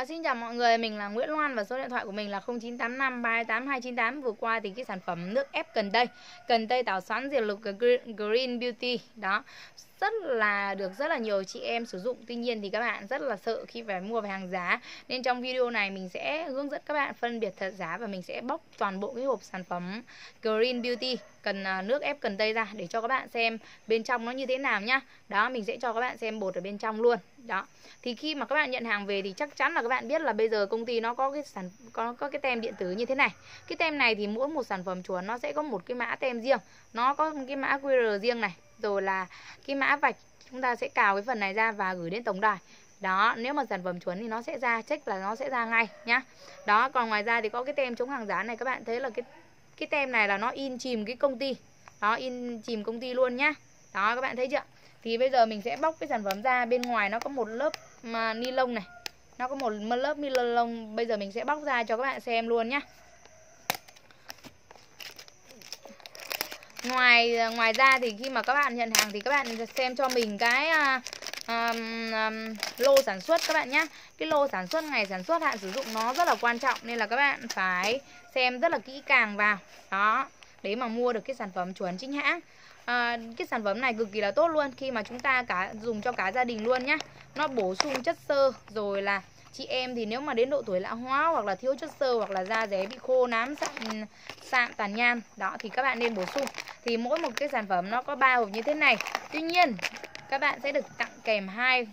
Xin chào mọi người, mình là Nguyễn Loan và số điện thoại của mình là 0985 328 298. Vừa qua thì cái sản phẩm nước ép cần tây tảo xoắn diệp lục Green Beauty đó rất là nhiều chị em sử dụng. Tuy nhiên thì các bạn rất là sợ khi phải mua về hàng giá, nên trong video này mình sẽ hướng dẫn các bạn phân biệt thật giá và mình sẽ bóc toàn bộ cái hộp sản phẩm Green Beauty nước ép cần tây ra để cho các bạn xem bên trong nó như thế nào nhá. Đó, mình sẽ cho các bạn xem bột ở bên trong luôn. Đó. Thì khi mà các bạn nhận hàng về thì chắc chắn là các bạn biết là bây giờ công ty nó có cái tem điện tử như thế này. Cái tem này thì mỗi một sản phẩm chuẩn nó sẽ có một cái mã tem riêng, nó có một cái mã QR riêng này, rồi là cái mã vạch. Chúng ta sẽ cào cái phần này ra và gửi đến tổng đài. Đó, nếu mà sản phẩm chuẩn thì nó sẽ ra, check là nó sẽ ra ngay nhá. Đó, còn ngoài ra thì có cái tem chống hàng giả này, các bạn thấy là cái tem này là nó in chìm cái công ty. Đó, in chìm công ty luôn nhá. Đó, các bạn thấy chưa? Thì bây giờ mình sẽ bóc cái sản phẩm ra. Bên ngoài nó có một lớp ni lông này, nó có một lớp ni lông. Bây giờ mình sẽ bóc ra cho các bạn xem luôn nhá. Ngoài ra thì khi mà các bạn nhận hàng thì các bạn xem cho mình cái lô sản xuất các bạn nhé. Cái lô sản xuất, ngày sản xuất, hạn sử dụng nó rất là quan trọng, nên là các bạn phải xem rất là kỹ càng vào đó để mà mua được cái sản phẩm chuẩn chính hãng. Cái sản phẩm này cực kỳ là tốt luôn khi mà chúng ta dùng cho cả gia đình luôn nhá. Nó bổ sung chất xơ, rồi là chị em thì nếu mà đến độ tuổi lão hóa hoặc là thiếu chất xơ hoặc là da dẻ bị khô nám sạm tàn nhang đó thì các bạn nên bổ sung. Thì mỗi một cái sản phẩm nó có 3 hộp như thế này. Tuy nhiên các bạn sẽ được tặng kèm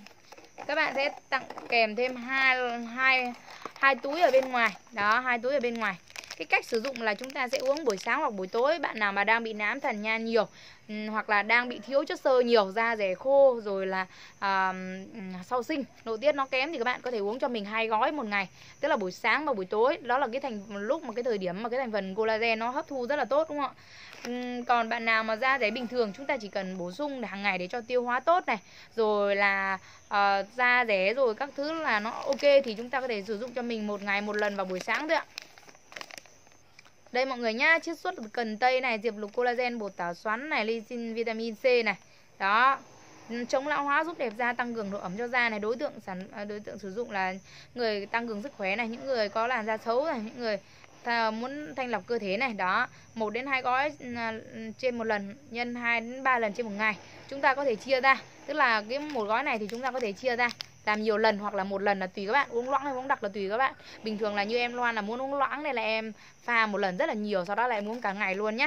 thêm hai túi ở bên ngoài. Đó, 2 túi ở bên ngoài. Cái cách sử dụng là chúng ta sẽ uống buổi sáng hoặc buổi tối. Bạn nào mà đang bị nám tàn nhang nhiều hoặc là đang bị thiếu chất xơ nhiều, da dẻ khô, rồi là sau sinh nội tiết nó kém thì các bạn có thể uống cho mình 2 gói một ngày, tức là buổi sáng và buổi tối. Đó là lúc mà cái thời điểm mà cái thành phần collagen nó hấp thu rất là tốt, đúng không ạ? Còn bạn nào mà da dẻ bình thường, chúng ta chỉ cần bổ sung hàng ngày để cho tiêu hóa tốt này, rồi là da dẻ rồi các thứ là nó ok thì chúng ta có thể sử dụng cho mình một ngày một lần vào buổi sáng thôi ạ. Đây mọi người nhá, chiết xuất cần tây này, diệp lục collagen, bột tảo xoắn này, lysine, vitamin C này. Đó, chống lão hóa, giúp đẹp da, tăng cường độ ẩm cho da này. Đối tượng sử dụng là người tăng cường sức khỏe này, những người có làn da xấu này, những người muốn thanh lọc cơ thể này. Đó, 1 đến 2 gói trên một lần, nhân 2 đến 3 lần trên một ngày. Chúng ta có thể chia ra, tức là cái một gói này thì chúng ta có thể chia ra làm nhiều lần hoặc là một lần là tùy các bạn, uống loãng hay uống đặc là tùy các bạn. Bình thường là như em Loan là muốn uống loãng nên là em pha một lần rất là nhiều, sau đó lại uống cả ngày luôn nhé.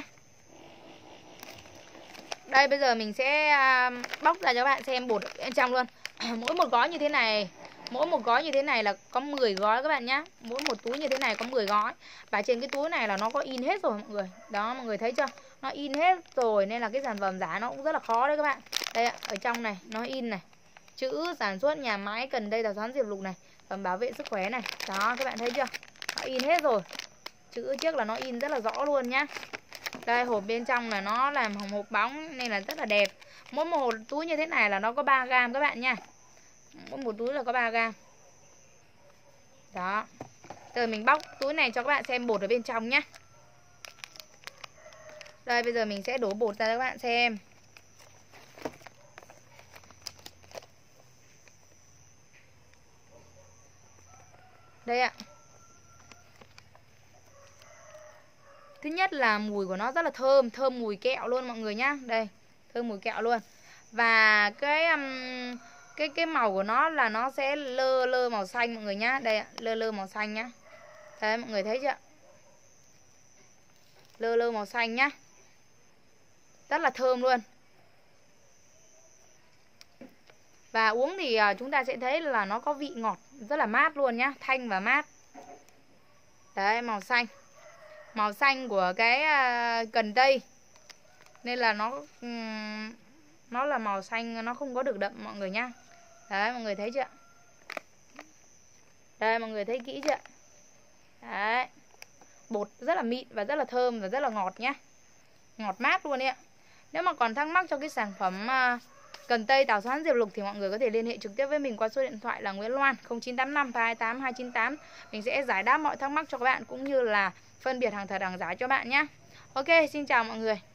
Đây, bây giờ mình sẽ bóc ra cho các bạn xem bột bên trong luôn. Mỗi một gói như thế này là có 10 gói các bạn nhé. Mỗi một túi như thế này có 10 gói. Và trên cái túi này là nó có in hết rồi mọi người. Đó, mọi người thấy chưa? Nó in hết rồi nên là cái sản phẩm giả nó cũng rất là khó đấy các bạn. Đây ạ, ở trong này nó in này, chữ sản xuất nhà máy cần tây tảo xoắn diệp lục này, phẩm bảo vệ sức khỏe này. Đó, các bạn thấy chưa? Nó in hết rồi. Chữ trước là nó in rất là rõ luôn nhá. Đây, hộp bên trong là nó làm hộp bóng nên là rất là đẹp. Mỗi một túi như thế này là nó có 3 gram các bạn nha. Mỗi một túi là có 3 gram. Đó. Giờ mình bóc túi này cho các bạn xem bột ở bên trong nhé. Đây, bây giờ mình sẽ đổ bột ra cho các bạn xem. Đây ạ. Thứ nhất là mùi của nó rất là thơm, thơm mùi kẹo luôn mọi người nhá. Đây, thơm mùi kẹo luôn. Và cái màu của nó là nó sẽ lơ màu xanh mọi người nhá. Đây ạ, lơ màu xanh nhá. Đấy, mọi người thấy chưa? Lơ màu xanh nhá. Rất là thơm luôn. Và uống thì chúng ta sẽ thấy là nó có vị ngọt, rất là mát luôn nhá, thanh và mát. Đấy, màu xanh. Màu xanh của cái cần tây nên là nó là màu xanh, nó không có được đậm mọi người nhá. Đấy, mọi người thấy chưa? Đây, mọi người thấy kỹ chưa? Đấy. Bột rất là mịn và rất là thơm và rất là ngọt nhá. Ngọt mát luôn đấy ạ. Nếu mà còn thắc mắc cho cái sản phẩm cần tây tảo xoắn diệp lục thì mọi người có thể liên hệ trực tiếp với mình qua số điện thoại là Nguyễn Loan 0985 328 298. Mình sẽ giải đáp mọi thắc mắc cho các bạn cũng như là phân biệt hàng thật hàng giả cho bạn nhé. Ok, xin chào mọi người.